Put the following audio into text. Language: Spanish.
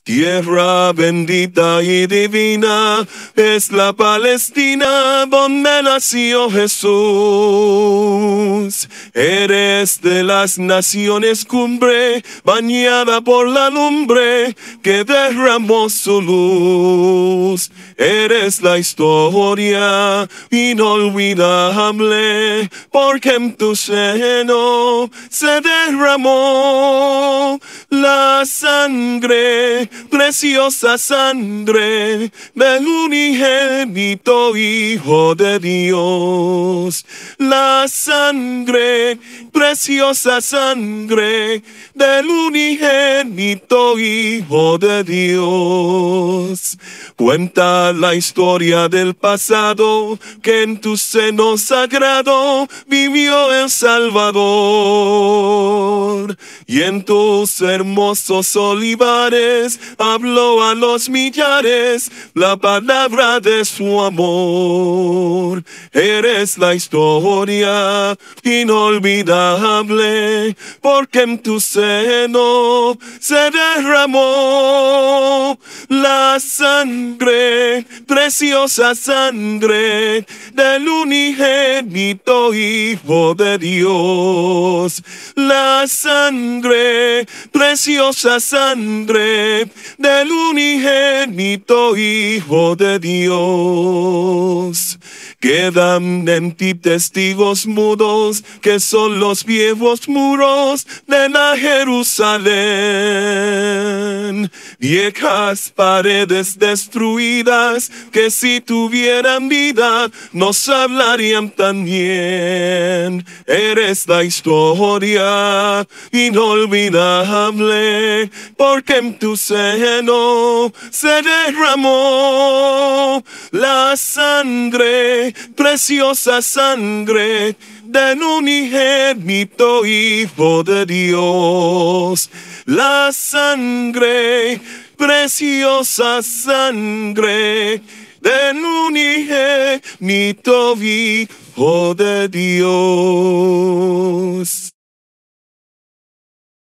Tierra bendita y divina es la Palestina donde nació Jesús. Eres de las naciones cumbre, bañada por la lumbre que derramó su luz. Eres la historia inolvidable, porque en tu seno se derramó la sangre, preciosa sangre del unigénito Hijo de Dios. La sangre, preciosa sangre del unigénito Hijo de Dios. Cuenta la historia del pasado, que en tu seno sagrado vivió el Salvador. Y en tus hermosos olivares habló a los millares la palabra de su amor. Eres la historia inolvidable, porque en tu seno se derramó la sangre, preciosa sangre del unigénito Hijo de Dios. La sangre, preciosa sangre del unigénito Hijo de Dios. Quedan en ti testigos mudos, que son los viejos muros de la Jerusalén. Viejas paredes destruidas, que si tuvieran vida nos hablarían también. Eres la historia inolvidable, porque en tu seno se derramó la sangre, preciosa sangre del unigénito Hijo de Dios. La sangre, preciosa sangre del unigénito Hijo de Dios.